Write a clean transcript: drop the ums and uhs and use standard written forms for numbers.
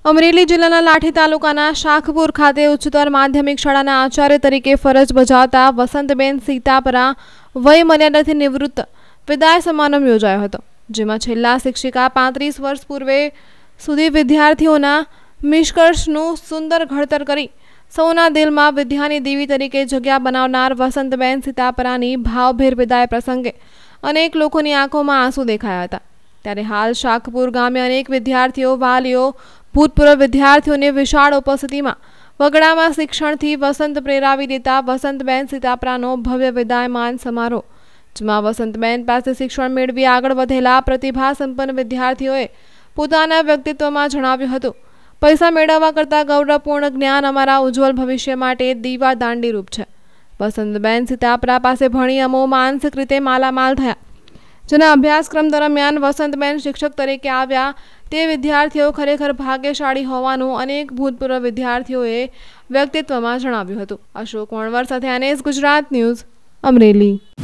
અમરેલી જિલ્લાના લાઠી તાલુકાના શાખપુર ખાતે ઉચ્ચતર માધ્યમિક શાળાના આચાર્ય તરીકે ફરજ બજાવતા વસંતબેન સીતાપરા વય મર્યાદાથી નિવૃત્ત વિદાય સમારંભ યોજાયો હતો, જેમાં છેલ્લા શિક્ષિકા 35 વર્ષ પૂર્વે સુધી વિદ્યાર્થીઓના નિષ્કર્ષનું સુંદર ઘડતર કરી સૌના દિલમાં વિદ્યાની દેવી તરીકે જગ્યા બનાવનાર વસંતબેન સીતાપરાની ભાવભેર વિદાય પ્રસંગે અનેક લોકોની આંખોમાં આંસુ દેખાયા હતા। ત્યારે હાલ શાખપુર ગામે અનેક વિદ્યાર્થીઓ, વાલીઓ, ભૂતપૂર્વ વિદ્યાર્થીઓને વિશાળ ઉપસ્થિતિમાં વગડામાં શિક્ષણથી વસંત પ્રેરાવી દેતા વસંતબેન સીતાપરાનો ભવ્ય વિદાયમાન સમારોહ, જેમાં વસંતબેન પાસે શિક્ષણ મેળવી આગળ વધેલા પ્રતિભા સંપન્ન વિદ્યાર્થીઓએ પોતાના વ્યક્તિત્વમાં જણાવ્યું હતું, પૈસા મેળવવા કરતાં ગૌરવપૂર્ણ જ્ઞાન અમારા ઉજ્જવળ ભવિષ્ય માટે દીવાદાંડી રૂપ છે। વસંતબેન સીતાપરા પાસે ભણી અમો માનસિક રીતે માલામાલ થયા, જેના અભ્યાસક્રમ દરમિયાન વસંતબેન શિક્ષક તરીકે આવ્યા તે વિદ્યાર્થીઓ ખરેખર ભાગ્યશાળી હોવાનું અનેક ભૂતપૂર્વ વિદ્યાર્થીઓએ વ્યક્તિત્વમાં જણાવ્યું હતું। અશોક વણવર સાથે NS ગુજરાત ન્યૂઝ, અમરેલી।